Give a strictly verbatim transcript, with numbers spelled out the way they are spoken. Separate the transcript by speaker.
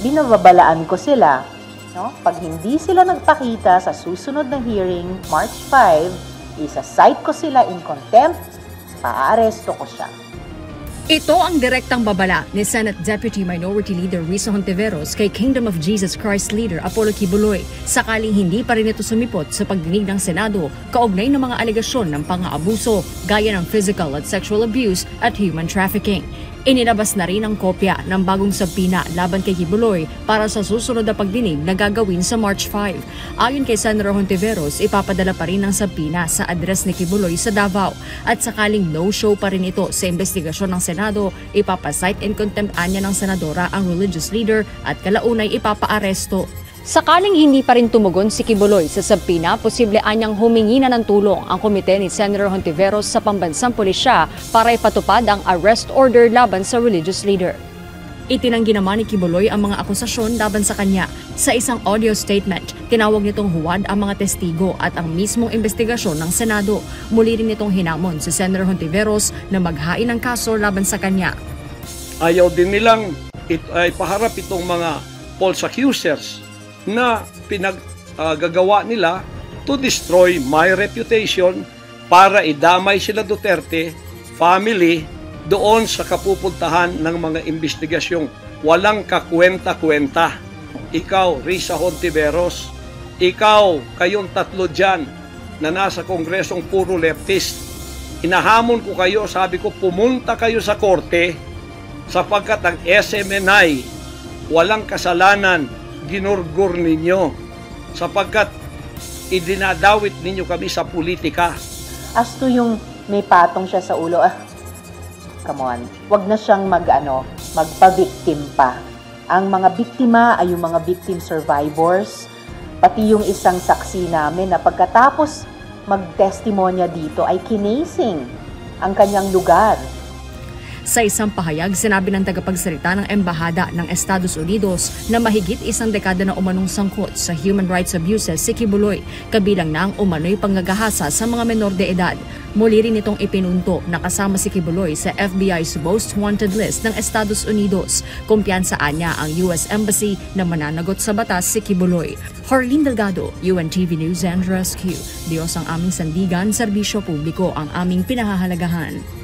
Speaker 1: binababalaan ko sila. No? Pag hindi sila nagpakita sa susunod na hearing, March fifth, isa-cite ko sila in contempt, paaresto ko siya.
Speaker 2: Ito ang direktang babala ni Senate Deputy Minority Leader Risa Hontiveros kay Kingdom of Jesus Christ Leader Apollo Quiboloy sakaling hindi pa rin ito sumipot sa pagdinig ng Senado kaugnay ng mga alegasyon ng pang-aabuso gaya ng physical at sexual abuse at human trafficking. Inilabas na rin ang kopya ng bagong sabina laban kay Quiboloy para sa susunod na pagdinig na gagawin sa March fifth. Ayon kay Senator Hontiveros, ipapadala pa rin ang sabina sa address ni Quiboloy sa Davao at sakaling no-show pa rin ito sa investigasyon ng Senado, ipapasight in contempt anya ng senadora ang religious leader at kalaunay ipapaaresto. Sakaling hindi pa rin tumugon si Quiboloy sa sabina, posible anyang humingi na ng tulong ang komite ni Senator Hontiveros sa pambansang pulisya para ipatupad ang arrest order laban sa religious leader. Itinanggi naman ni Quiboloy ang mga akusasyon laban sa kanya. Sa isang audio statement, tinawag nitong huwad ang mga testigo at ang mismong investigasyon ng Senado. Muli rin nitong hinamon si Senator Hontiveros na maghain ng kaso laban sa kanya.
Speaker 3: Ayaw din nilang it, ay paharap itong mga false accusers na pinaggagawa uh, nila to destroy my reputation para idamay sila Duterte family doon sa kapupuntahan ng mga investigasyong walang kakwenta-kwenta. Ikaw, Risa Hontiveros, ikaw, kayong tatlo dyan na nasa kongresong puro leftist, inahamon ko kayo, sabi ko pumunta kayo sa korte sapagkat ang S M N I walang kasalanan, ginurgur ninyo sapagkat idinadawit ninyo kami sa politika.
Speaker 1: As to yung may patong siya sa ulo, ah, come on, wag na siyang mag, ano, magpa-victim pa. Ang mga biktima ay yung mga victim survivors, pati yung isang saksi namin na pagkatapos mag-testimonya dito ay kinasing ang kanyang lugar.
Speaker 2: Sa isang pahayag, sinabi ng tagapagsalita ng Embahada ng Estados Unidos na mahigit isang dekada na umanong sangkot sa human rights abuses si Quiboloy, kabilang na ang umano'y panggagahasa sa mga menor de edad. Muli rin itong ipinunto na kasama si Quiboloy sa F B I's most wanted list ng Estados Unidos. Kumpiyansaan niya ang U S Embassy na mananagot sa batas si Quiboloy. Harleen Delgado, U N T V News and Rescue. Diyos ang aming sandigan, serbisyo publiko ang aming pinahahalagahan.